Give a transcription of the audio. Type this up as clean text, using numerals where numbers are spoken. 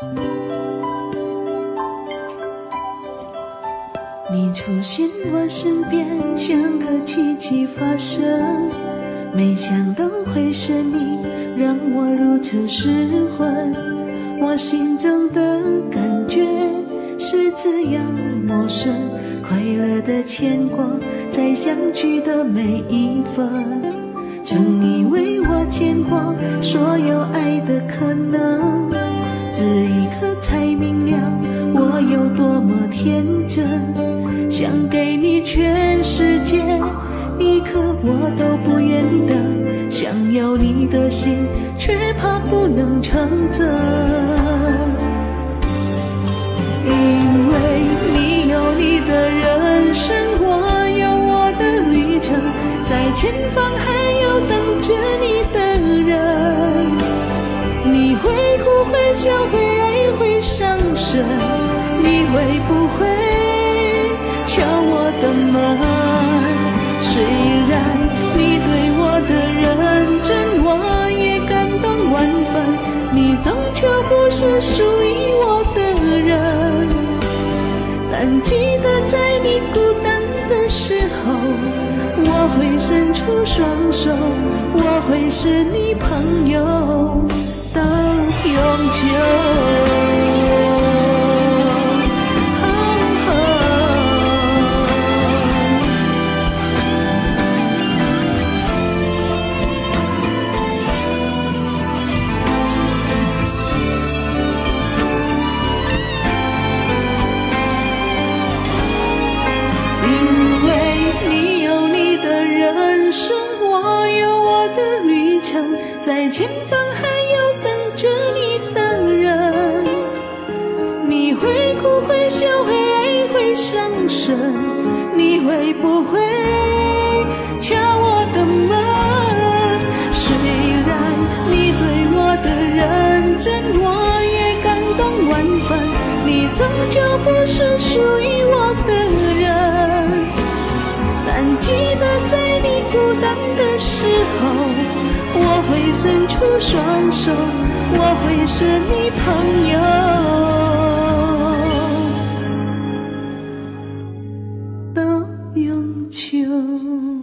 你出现我身边像个奇迹发生，没想到会是你让我如此失魂，我心中的感觉是这样陌生，快乐的牵挂在相聚的每一分，曾以为我见过所有爱的可能，这一刻才明了我有多么天真，想给你全世界一刻我都不愿等，想要你的心却怕不能成真，因为你有你的人生我有我的旅程，在前方还有等着你的人，你会哭会笑会爱会伤神，你会不会敲我的门，虽然你对我的认真我也感动万分，你终究不是属于我的人，但记得在你孤单的时候我会伸出双手，我会是你朋友到永久。在前方还有等着你的人，你会哭会笑会爱会伤神，你会不会敲我的门，虽然你对我的认真我也感动万分，你终究不是属于我的人，但记得在你孤单的时候我会伸出双手，我会是你朋友到永久。